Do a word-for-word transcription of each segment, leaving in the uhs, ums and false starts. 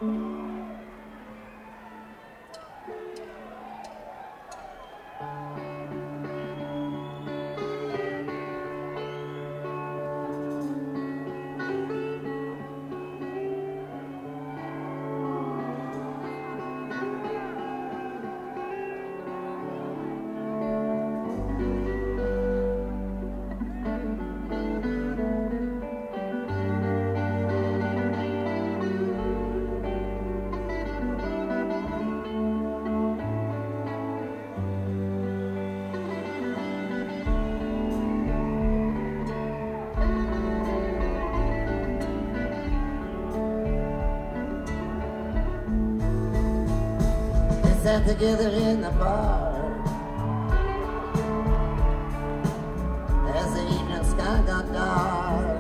Sat together in the bar as the evening sky got dark.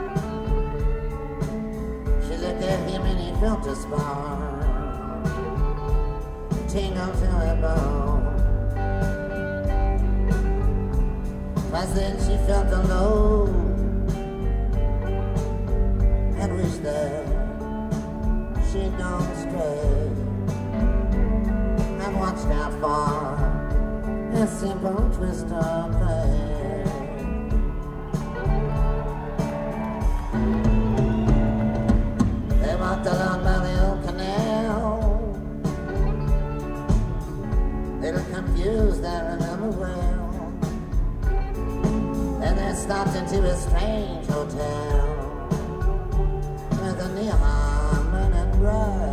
She looked at him and he felt a spark tingle to her bone. Twice then she felt alone and wished that she'd gone stray. Watched how far a simple twist of fate. They walked along by the old canal, little confused, I remember well. Then they stopped into a strange hotel with a neon burning bright.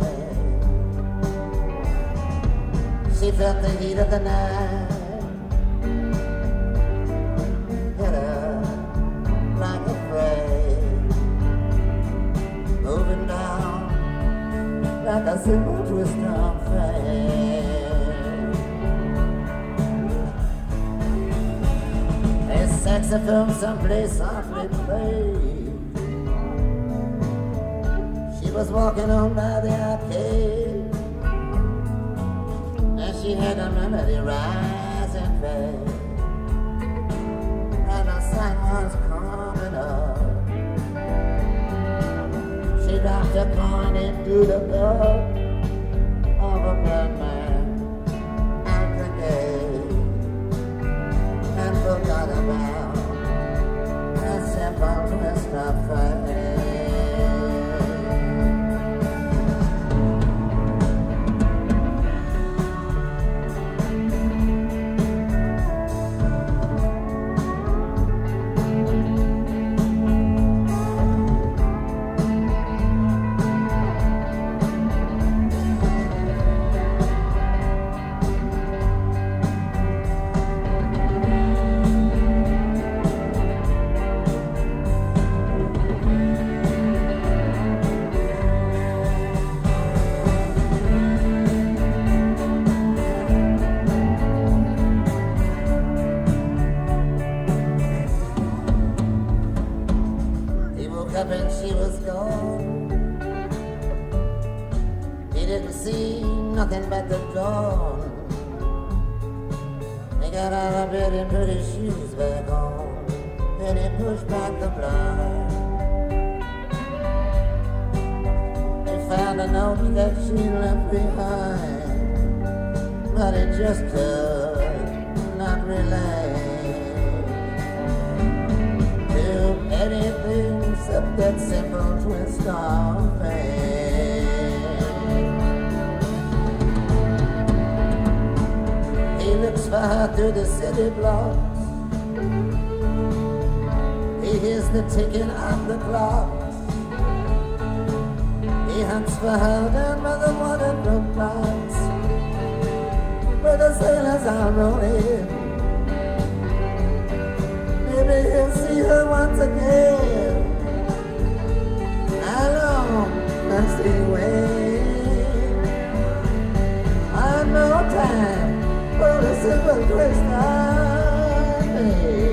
She felt the heat of the night hit her like a freight, moving down like a simple twist of fate. A saxophone someplace softly played. She was walking on by the arcade. She had a melody rise and fade, and the sun was coming up. She dropped a coin into the cup of a blood man at the gate and forgot about a simple twist of fate. Up and she was gone. He didn't see nothing but the dawn. He got out of bed and put his shoes back on. Then he pushed back the blind. He found a note that she left behind, but it just could not relate to anything except that simple twist of fate. He looks for her through the city blocks. He hears the ticking of the clocks. He hunts for her down by the waterfront docks, where the sailors are rolling. Maybe he'll see her once again. How long must he wait? I've no time for the simple twist of fate.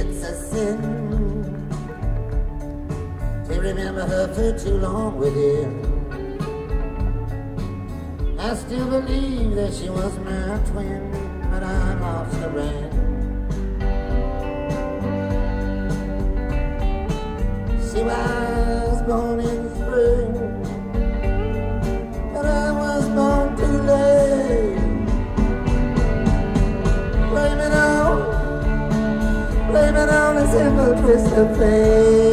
it's a sin to remember her for too long within. I still believe that she was my twin, but I lost the ring. She was born in spring, but I was born too late. Blame it on, blame it on a simple twist of fate.